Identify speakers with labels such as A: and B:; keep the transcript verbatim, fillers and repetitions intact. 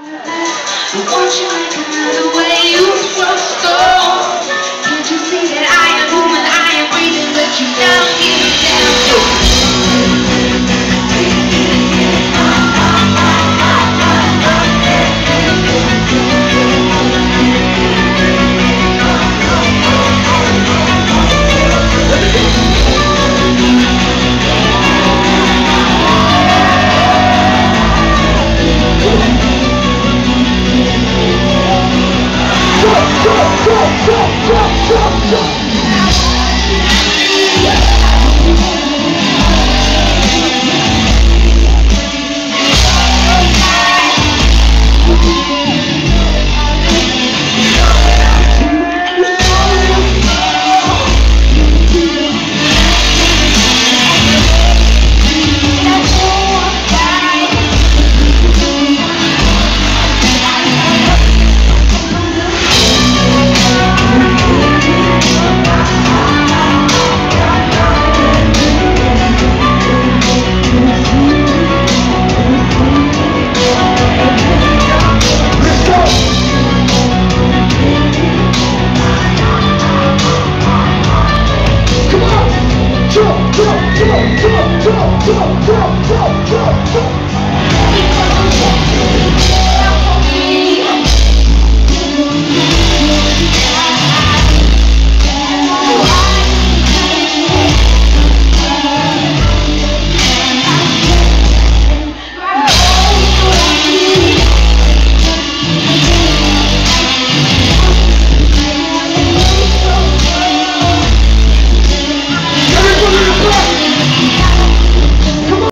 A: Won't you recognize the way you thrust off? Can't you see that I am human, I am breathing, but you don't